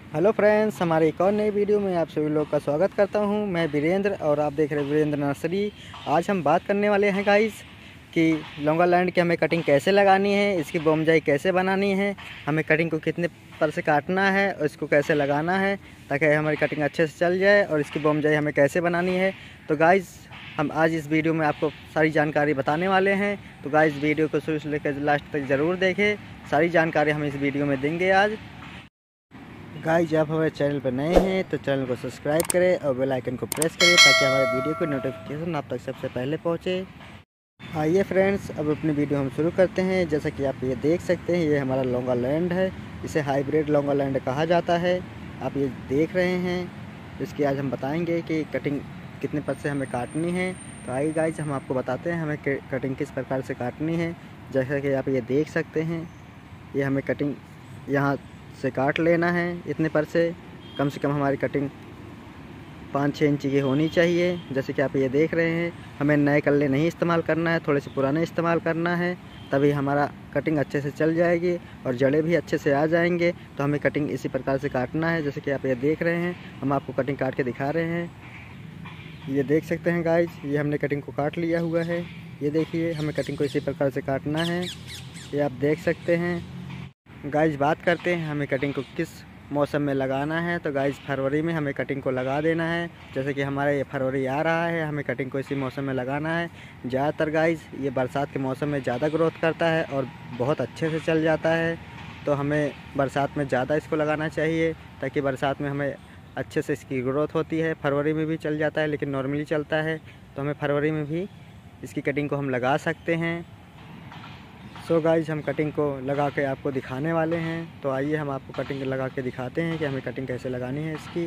Hello friends, हमारे एक और नई वीडियो में आप सभी लोग का स्वागत करता हूं। मैं वीरेंद्र और आप देख रहे हैं वीरेंद्र नर्सरी। आज हम बात करने वाले हैं गाइस कि लॉन्गालैंड की हमें कटिंग कैसे लगानी है, इसकी बोमजाई कैसे बनानी है, हमें कटिंग को कितने पर से काटना है और इसको कैसे लगाना है ताकि हमारी कटिंग अच्छे से चल जाए, और इसकी बोमजाई हमें कैसे बनानी है। तो गाइस हम आज इस वीडियो में आपको सारी जानकारी बताने वाले हैं। तो गाइस वीडियो को शुरू से लेकर लास्ट तक ज़रूर देखें, सारी जानकारी हम इस वीडियो में देंगे आज। गाइस आप हमारे चैनल पर नए हैं तो चैनल को सब्सक्राइब करें और बेल आइकन को प्रेस करें ताकि हमारे वीडियो की नोटिफिकेशन आप तक सबसे पहले पहुंचे। आइए फ्रेंड्स, अब अपनी वीडियो हम शुरू करते हैं। जैसा कि आप ये देख सकते हैं, ये हमारा लॉन्गालैंड है। इसे हाइब्रिड लॉन्गालैंड कहा जाता है। आप ये देख रहे हैं। इसकी आज हम बताएंगे कि कटिंग कितने पर से हमें काटनी है। तो आइए गाइस हम आपको बताते हैं हमें कटिंग किस प्रकार से काटनी है। जैसा कि आप ये देख सकते हैं, ये हमें कटिंग यहाँ से काट लेना है। इतने पर से कम हमारी कटिंग 5-6 इंच की होनी चाहिए। जैसे कि आप ये देख रहे हैं, हमें नए कल्ले नहीं इस्तेमाल करना है, थोड़े से पुराने इस्तेमाल करना है, तभी हमारा कटिंग अच्छे से चल जाएगी और जड़ें भी अच्छे से आ जाएंगे। तो हमें कटिंग इसी प्रकार से काटना है। जैसे कि आप ये देख रहे हैं, हम आपको कटिंग काट के दिखा रहे हैं। ये देख सकते हैं गाइज, ये हमने कटिंग को काट लिया हुआ है। ये देखिए, हमें कटिंग को इसी प्रकार से काटना है। ये आप देख सकते हैं। गाइस बात करते हैं हमें कटिंग को किस मौसम में लगाना है। तो गाइस फरवरी में हमें कटिंग को लगा देना है। जैसे कि हमारा ये फरवरी आ रहा है, हमें कटिंग को इसी मौसम में लगाना है। ज़्यादातर गाइस ये बरसात के मौसम में ज़्यादा ग्रोथ करता है और बहुत अच्छे से चल जाता है। तो हमें बरसात में ज़्यादा इसको लगाना चाहिए ताकि बरसात में हमें अच्छे से इसकी ग्रोथ होती है। फरवरी में भी चल जाता है लेकिन नॉर्मली चलता है, तो हमें फरवरी में भी इसकी कटिंग को हम लगा सकते हैं। सो गाइज हम कटिंग को लगा के आपको दिखाने वाले हैं। तो आइए हम आपको कटिंग लगा के दिखाते हैं कि हमें कटिंग कैसे लगानी है इसकी।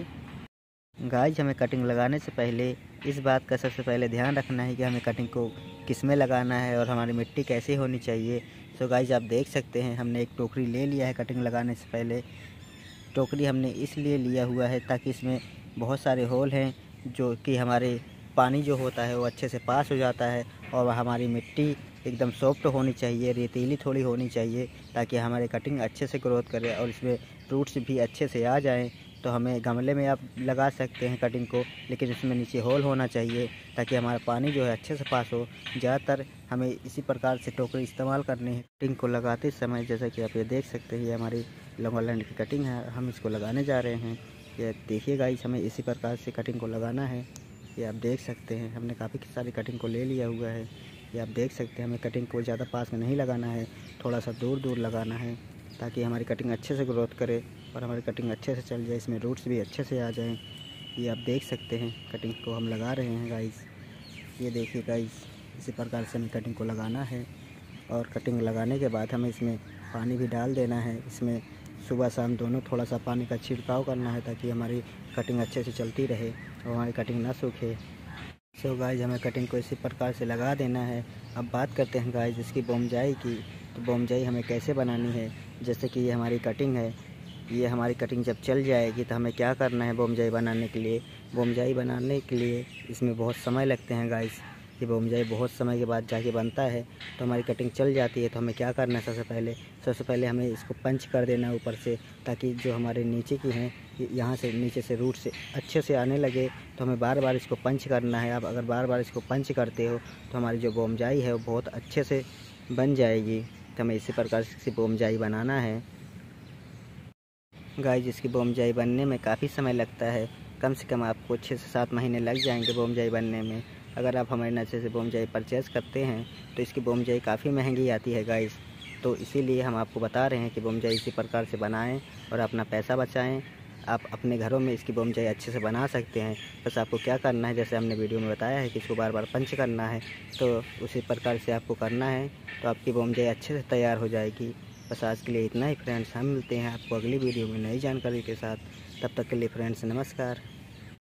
गाइज हमें कटिंग लगाने से पहले इस बात का सबसे पहले ध्यान रखना है कि हमें कटिंग को किस में लगाना है और हमारी मिट्टी कैसी होनी चाहिए। सो गाइज आप देख सकते हैं, हमने एक टोकरी ले लिया है। कटिंग लगाने से पहले टोकरी हमने इसलिए लिया हुआ है ताकि इसमें बहुत सारे होल हैं, जो कि हमारे पानी जो होता है वो अच्छे से पास हो जाता है, और हमारी मिट्टी एकदम सॉफ्ट होनी चाहिए, रेतीली थोड़ी होनी चाहिए, ताकि हमारे कटिंग अच्छे से ग्रोथ करे और इसमें रूट्स भी अच्छे से आ जाएं। तो हमें गमले में आप लगा सकते हैं कटिंग को, लेकिन इसमें नीचे होल होना चाहिए ताकि हमारा पानी जो है अच्छे से पास हो। ज़्यादातर हमें इसी प्रकार से टोकरी इस्तेमाल करनी है कटिंग को लगाते समय। जैसा कि आप ये देख सकते हैं, ये हमारी लॉन्गालैंड की कटिंग है, हम इसको लगाने जा रहे हैं। ये देखिए गाइस, हमें इसी प्रकार से कटिंग को लगाना है। ये आप देख सकते हैं, हमने काफ़ी सारी कटिंग को ले लिया हुआ है। ये आप देख सकते हैं, हमें कटिंग को ज़्यादा पास में नहीं लगाना है, थोड़ा सा दूर दूर लगाना है ताकि हमारी कटिंग अच्छे से ग्रोथ करे और हमारी कटिंग अच्छे से चल जाए, इसमें रूट्स भी अच्छे से आ जाएं। ये आप देख सकते हैं, कटिंग को हम लगा रहे हैं गाइस। ये देखिए गाइस, इसी प्रकार से हमें कटिंग को लगाना है। और कटिंग लगाने के बाद हमें इसमें पानी भी डाल देना है। इसमें सुबह शाम दोनों थोड़ा सा पानी का छिड़काव करना है ताकि हमारी कटिंग अच्छे से चलती रहे और हमारी कटिंग ना सूखे। सो गाइज हमें कटिंग को इसी प्रकार से लगा देना है। अब बात करते हैं गाइज इसकी बोमजाई की। तो बोमजाई हमें कैसे बनानी है। जैसे कि ये हमारी कटिंग है, ये हमारी कटिंग जब चल जाएगी तो हमें क्या करना है बोमजाई बनाने के लिए। बोमजाई बनाने के लिए इसमें बहुत समय लगते हैं गाइज। ये बोमजाई बहुत समय के बाद जाके बनता है। तो हमारी कटिंग चल जाती है तो हमें क्या करना है, सबसे पहले हमें इसको पंच कर देना है ऊपर से, ताकि जो हमारे नीचे की हैं यहाँ से नीचे से रूट से अच्छे से आने लगे। तो हमें बार बार इसको पंच करना है। आप अगर बार बार इसको पंच करते हो तो हमारी जो बोमजाई है वो बहुत अच्छे से बन जाएगी। तो हमें इसी प्रकार से बोमजाई बनाना है। गाइस इसकी बोमजाई बनने में काफ़ी समय लगता है, कम से कम आपको 6 से 7 महीने लग जाएंगे बोमजाई बनने में। अगर आप हमारे नर्सरी से बोमजाई परचेज़ करते हैं तो इसकी बोमजाई काफ़ी महंगी आती है गाइस। तो इसीलिए हम आपको बता रहे हैं कि बोमजाई इसी प्रकार से बनाएं और अपना पैसा बचाएं। आप अपने घरों में इसकी बोमजाई अच्छे से बना सकते हैं। बस आपको क्या करना है, जैसे हमने वीडियो में बताया है कि इसको बार बार पंच करना है, तो उसी प्रकार से आपको करना है, तो आपकी बोमजाई अच्छे से तैयार हो जाएगी। बस आज के लिए इतना ही फ्रेंड्स, हम मिलते हैं आपको अगली वीडियो में नई जानकारी के साथ। तब तक के लिए फ्रेंड्स नमस्कार।